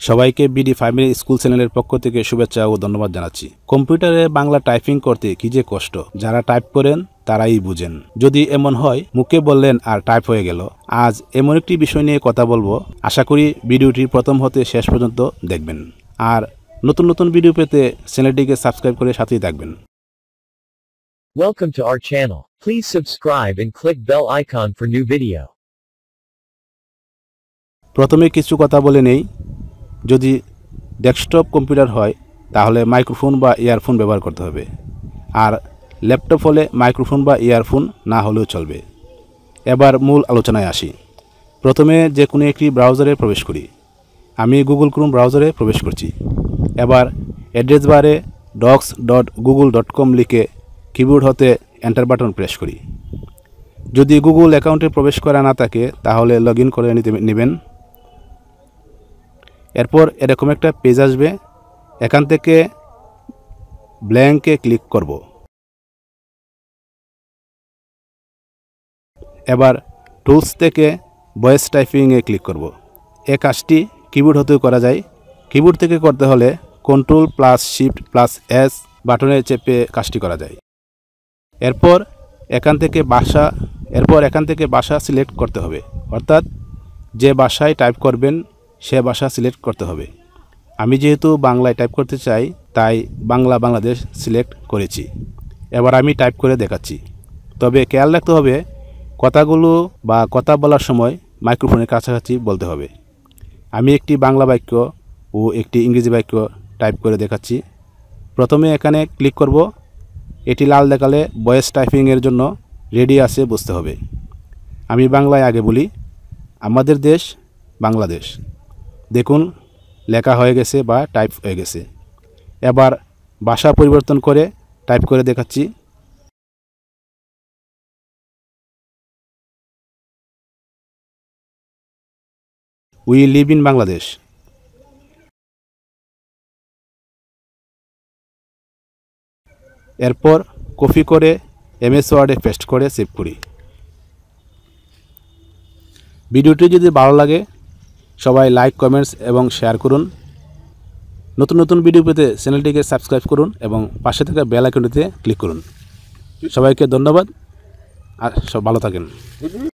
সবাইকে BD family school চ্যানেলের পক্ষ থেকে শুভেচ্ছা ও ধন্যবাদ জানাচ্ছি। কম্পিউটারে বাংলা টাইপিং করতে কি যে কষ্ট, যারা টাইপ করেন তারাই বুঝেন। যদি এমন হয় মুখে বললেন আর টাইপ হয়ে গেল। আজ এমন একটি বিষয় নিয়ে কথা বলবো, আশা করি ভিডিওটি প্রথম হতে শেষ পর্যন্ত দেখবেন। আর নতুন নতুন ভিডিও পেতে চ্যানেলটিকে সাবস্ক্রাইব করে সাথেই থাকবেন। Welcome to our channel. Please subscribe and click bell icon for new video. প্রথমে কিছু কথা বলে নেই। যদি ডেস্কটপ কম্পিউটার হয় তাহলে মাইক্রোফোন বা ইয়ারফোন ব্যবহার করতে হবে, আর ল্যাপটপ হলে মাইক্রোফোন বা ইয়ারফোন না হলেও চলবে। এবার মূল আলোচনায় আসি। প্রথমে যে কোনো একটি ব্রাউজারে প্রবেশ করি। আমি গুগল ক্রোম ব্রাউজারে প্রবেশ করছি। এবার অ্যাড্রেস বারে docs.google.com লিখে কিবোর্ড হতে এন্টার বাটন প্রেস করি। যদি গুগল অ্যাকাউন্টে প্রবেশ করা না থাকে তাহলে লগ ইন করে নেবেন। এরপর এরকম একটা পেজ আসবে, এখান থেকে ব্ল্যাঙ্কে ক্লিক করব। এবার টুলস থেকে ভয়েস টাইপিংয়ে ক্লিক করব। এই কাজটি কিবোর্ড হতেও করা যায়। কিবোর্ড থেকে করতে হলে Ctrl+Shift+S বাটনে চেপে কাজটি করা যায়। এরপর এখান থেকে ভাষা সিলেক্ট করতে হবে, অর্থাৎ যে ভাষায় টাইপ করবেন সে ভাষা সিলেক্ট করতে হবে। আমি যেহেতু বাংলায় টাইপ করতে চাই তাই বাংলাদেশ সিলেক্ট করেছি। এবার আমি টাইপ করে দেখাচ্ছি। তবে খেয়াল রাখতে হবে কথাগুলো বা কথা বলার সময় মাইক্রোফোনের কাছাকাছি বলতে হবে। আমি একটি বাংলা বাক্য ও একটি ইংরেজি বাক্য টাইপ করে দেখাচ্ছি। প্রথমে এখানে ক্লিক করব। এটি লাল দেখালে ভয়েস টাইপিংয়ের জন্য রেডি আছে বুঝতে হবে। আমি বাংলায় আগে বলি, আমাদের দেশ বাংলাদেশ। দেখুন লেখা হয়ে গেছে বা টাইপ হয়ে গেছে। এবার ভাষা পরিবর্তন করে টাইপ করে দেখাচ্ছি। We live in Bangladesh. এরপর কপি করে MS ওয়ার্ডে পেস্ট করে সেভ করি। ভিডিওটি যদি ভালো লাগে সবাই লাইক, কমেন্টস এবং শেয়ার করুন। নতুন নতুন ভিডিও পেতে চ্যানেলটিকে সাবস্ক্রাইব করুন এবং পাশে থাকা বেল আইকনটিতে ক্লিক করুন। সবাইকে ধন্যবাদ আর সব ভালো থাকেন।